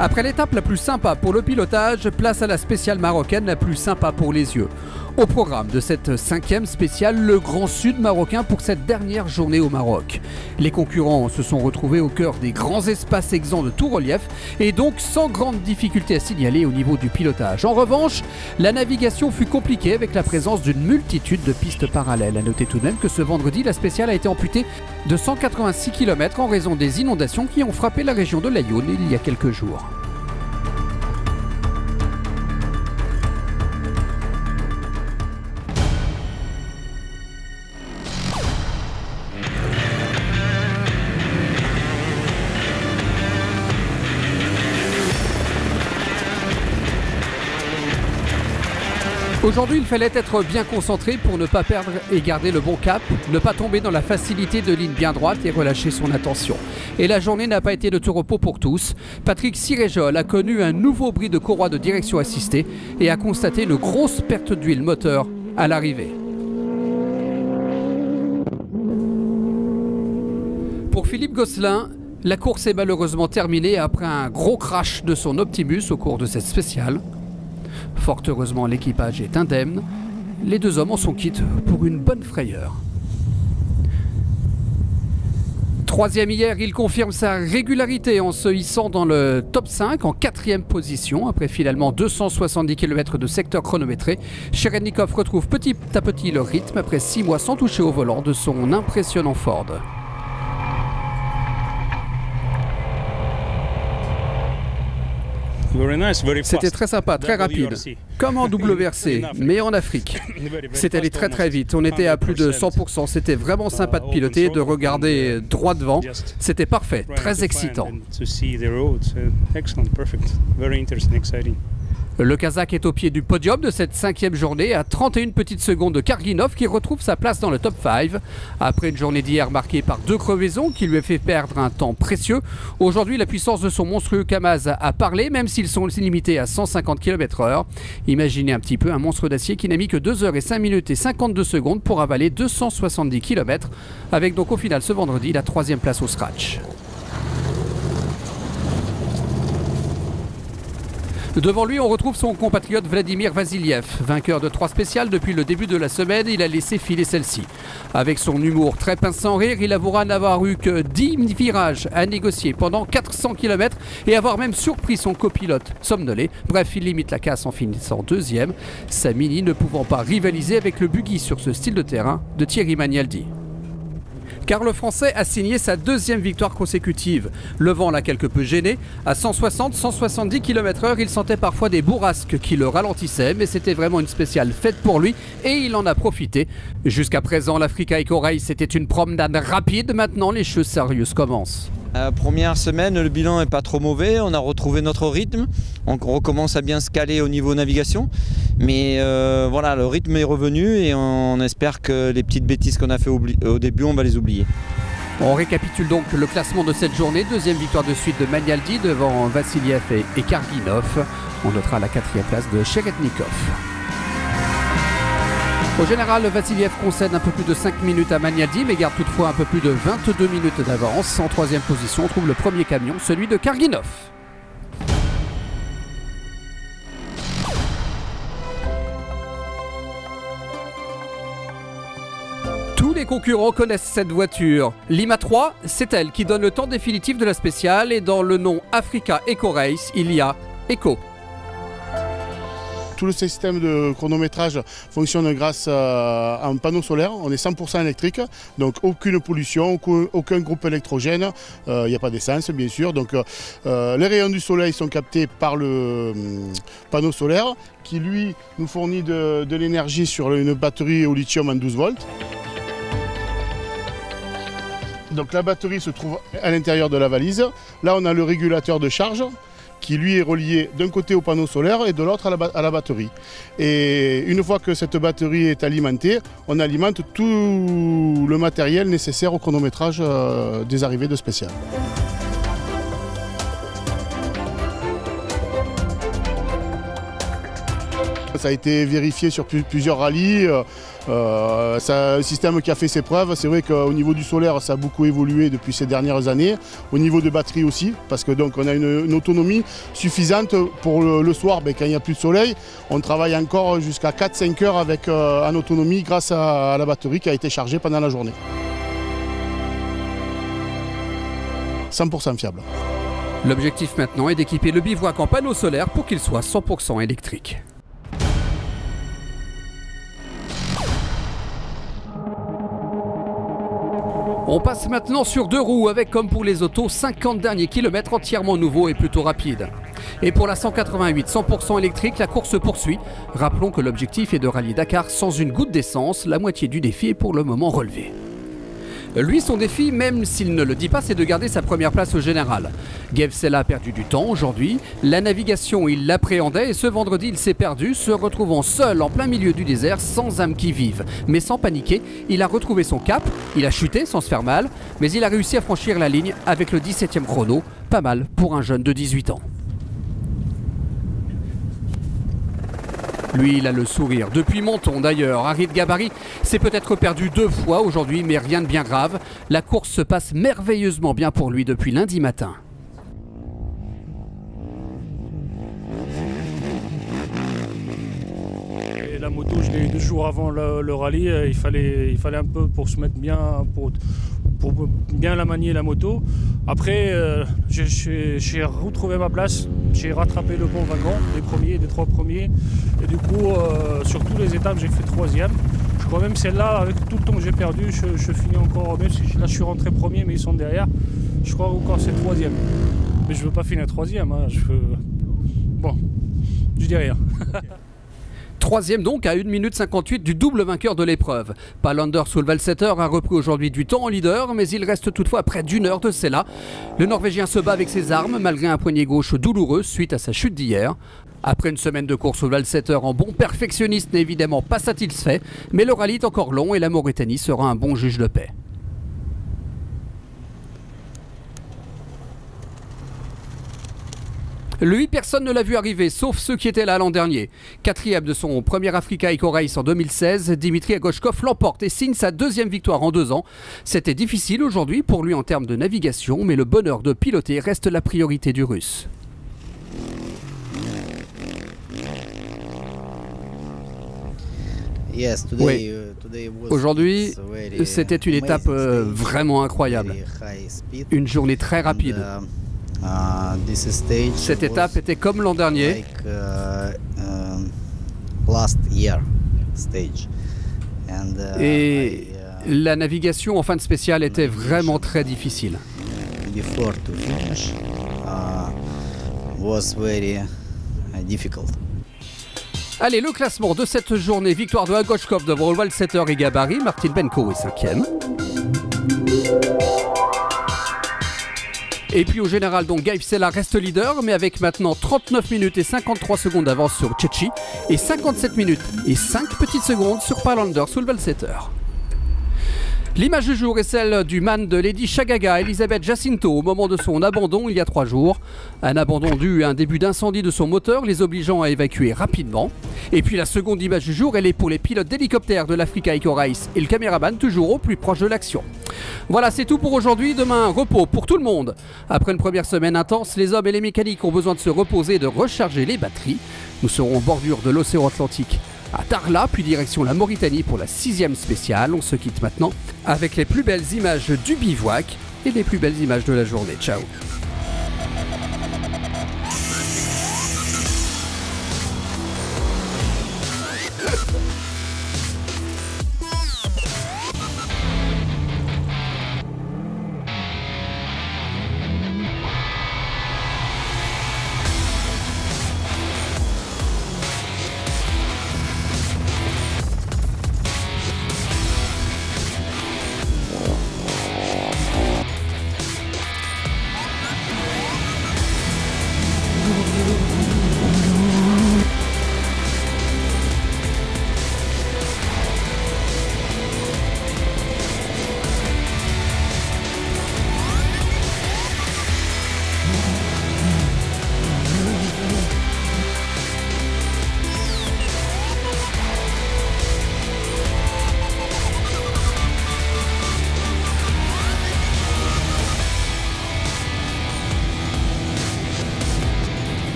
Après l'étape la plus sympa pour le pilotage, place à la spéciale marocaine la plus sympa pour les yeux. Au programme de cette 5e spéciale, le Grand Sud marocain pour cette dernière journée au Maroc. Les concurrents se sont retrouvés au cœur des grands espaces exempts de tout relief et donc sans grande difficulté à signaler au niveau du pilotage. En revanche, la navigation fut compliquée avec la présence d'une multitude de pistes parallèles. À noter tout de même que ce vendredi, la spéciale a été amputée de 186 km en raison des inondations qui ont frappé la région de l'Aïoun il y a quelques jours. Aujourd'hui, il fallait être bien concentré pour ne pas perdre et garder le bon cap, ne pas tomber dans la facilité de ligne bien droite et relâcher son attention. Et la journée n'a pas été de tout repos pour tous. Patrick Siréjol a connu un nouveau bris de courroie de direction assistée et a constaté une grosse perte d'huile moteur à l'arrivée. Pour Philippe Gosselin, la course est malheureusement terminée après un gros crash de son Optimus au cours de cette spéciale. Fort heureusement, l'équipage est indemne. Les deux hommes en sont quittes pour une bonne frayeur. Troisième hier, il confirme sa régularité en se hissant dans le top 5 en 4e position après finalement 270 km de secteur chronométré. Cherednikov retrouve petit à petit le rythme après 6 mois sans toucher au volant de son impressionnant Ford. C'était très sympa, très rapide, comme en WRC, mais en Afrique. C'est allé très très vite, on était à plus de 100%, c'était vraiment sympa de piloter, de regarder droit devant, c'était parfait, très excitant. Le Kazakh est au pied du podium de cette 5e journée à 31 petites secondes de Karginov qui retrouve sa place dans le top 5. Après une journée d'hier marquée par 2 crevaisons qui lui a fait perdre un temps précieux, aujourd'hui la puissance de son monstrueux Kamaz a parlé même s'ils sont limités à 150 km/h. Imaginez un petit peu un monstre d'acier qui n'a mis que 2 heures et 5 minutes et 52 secondes pour avaler 270 km avec donc au final ce vendredi la 3e place au scratch. Devant lui, on retrouve son compatriote Vladimir Vasiliev. Vainqueur de 3 spéciales depuis le début de la semaine, il a laissé filer celle-ci. Avec son humour très pince sans rire, il avouera n'avoir eu que 10 virages à négocier pendant 400 km et avoir même surpris son copilote somnolé. Bref, il limite la casse en finissant 2e, sa Mini ne pouvant pas rivaliser avec le buggy sur ce style de terrain de Thierry Magnaldi. Car le Français a signé sa 2e victoire consécutive. Le vent l'a quelque peu gêné. À 160-170 km/h, il sentait parfois des bourrasques qui le ralentissaient, mais c'était vraiment une spéciale faite pour lui et il en a profité. Jusqu'à présent, l'Africa Eco Race c'était une promenade rapide. Maintenant, les choses sérieuses commencent. La première semaine, le bilan n'est pas trop mauvais, on a retrouvé notre rythme, on recommence à bien se caler au niveau navigation, mais voilà, le rythme est revenu et on espère que les petites bêtises qu'on a fait au début, on va les oublier. On récapitule donc le classement de cette journée, 2e victoire de suite de Magnaldi devant Vassiliev et Karginov. On notera la 4e place de Cherednikov. Au général, Vassiliev concède un peu plus de 5 minutes à Magnaldi, mais garde toutefois un peu plus de 22 minutes d'avance. En 3e position, on trouve le premier camion, celui de Karginov. Tous les concurrents connaissent cette voiture. Lima 3, c'est elle qui donne le temps définitif de la spéciale et dans le nom Africa Eco Race, il y a Eco. Tout le système de chronométrage fonctionne grâce à un panneau solaire. On est 100% électrique, donc aucune pollution, aucun groupe électrogène. Il n'y a pas d'essence, bien sûr. Donc, les rayons du soleil sont captés par le panneau solaire qui, lui, nous fournit de l'énergie sur une batterie au lithium en 12 volts. Donc, la batterie se trouve à l'intérieur de la valise. Là, on a le régulateur de charge qui lui est relié d'un côté au panneau solaire et de l'autre à la batterie. Et une fois que cette batterie est alimentée, on alimente tout le matériel nécessaire au chronométrage des arrivées de spécial. Ça a été vérifié sur plusieurs rallyes. C'est un système qui a fait ses preuves. C'est vrai qu'au niveau du solaire, ça a beaucoup évolué depuis ces dernières années. Au niveau de batterie aussi, parce que donc on a une autonomie suffisante pour le soir, quand il n'y a plus de soleil. On travaille encore jusqu'à 4-5 heures avec, en autonomie grâce à la batterie qui a été chargée pendant la journée. 100% fiable. L'objectif maintenant est d'équiper le bivouac en panneaux solaires pour qu'il soit 100% électrique. On passe maintenant sur 2 roues avec, comme pour les autos, 50 derniers kilomètres entièrement nouveaux et plutôt rapides. Et pour la 188 100% électrique, la course se poursuit. Rappelons que l'objectif est de rallier Dakar sans une goutte d'essence. La moitié du défi est pour le moment relevé. Lui, son défi, même s'il ne le dit pas, c'est de garder sa première place au général. Gabe Sella a perdu du temps aujourd'hui. La navigation, il l'appréhendait et ce vendredi, il s'est perdu, se retrouvant seul en plein milieu du désert, sans âme qui vive. Mais sans paniquer, il a retrouvé son cap, il a chuté sans se faire mal, mais il a réussi à franchir la ligne avec le 17e chrono. Pas mal pour un jeune de 18 ans. Lui, il a le sourire. Depuis Menton d'ailleurs, Harit Gabari s'est peut-être perdu 2 fois aujourd'hui, mais rien de bien grave. La course se passe merveilleusement bien pour lui depuis lundi matin. Et la moto, je l'ai eu 2 jours avant le rallye. Il fallait un peu pour se mettre bien, pour bien la manier la moto. Après, j'ai retrouvé ma place, j'ai rattrapé le bon wagon, des 3 premiers. Et du coup, sur toutes les étapes, j'ai fait 3e. Je crois même celle-là, avec tout le temps que j'ai perdu, je finis encore, même si là je suis rentré premier, mais ils sont derrière. Je crois encore c'est 3e. Mais je veux pas finir 3e, hein. Bon, je dis rien. 3e donc à 1 minute 58 du double vainqueur de l'épreuve. Palander Solvalsetter a repris aujourd'hui du temps en leader, mais il reste toutefois à près d'1 heure de Sella. Le Norvégien se bat avec ses armes malgré un poignet gauche douloureux suite à sa chute d'hier. Après une semaine de course, Solvalsetter en bon perfectionniste n'est évidemment pas satisfait, mais le rallye est encore long et la Mauritanie sera un bon juge de paix. Lui, personne ne l'a vu arriver, sauf ceux qui étaient là l'an dernier. 4e de son premier Africa Eco Race en 2016, Dimitri Agoshkov l'emporte et signe sa 2e victoire en 2 ans. C'était difficile aujourd'hui pour lui en termes de navigation, mais le bonheur de piloter reste la priorité du Russe. Oui. Aujourd'hui, c'était une étape vraiment incroyable. Une journée très rapide. Cette étape était comme l'an dernier. Et la navigation en fin de spécial était vraiment très difficile. Allez, le classement de cette journée. Victoire de Agoshkov devant Solvalsetter et Gabari. Martin Benko est 5e. Et puis au général, donc Gabe Sella reste leader, mais avec maintenant 39 minutes et 53 secondes d'avance sur Tchétchi et 57 minutes et 5 petites secondes sur Palander Solvalsetter. L'image du jour est celle du man de Lady Chagaga, Elisabeth Jacinto, au moment de son abandon il y a 3 jours. Un abandon dû à un début d'incendie de son moteur, les obligeant à évacuer rapidement. Et puis la seconde image du jour, elle est pour les pilotes d'hélicoptères de l'Africa Eco Race et le caméraman toujours au plus proche de l'action. Voilà, c'est tout pour aujourd'hui. Demain, repos pour tout le monde. Après une première semaine intense, les hommes et les mécaniques ont besoin de se reposer et de recharger les batteries. Nous serons en bordure de l'océan Atlantique à Tarla, puis direction la Mauritanie pour la 6e spéciale. On se quitte maintenant avec les plus belles images du bivouac et les plus belles images de la journée. Ciao.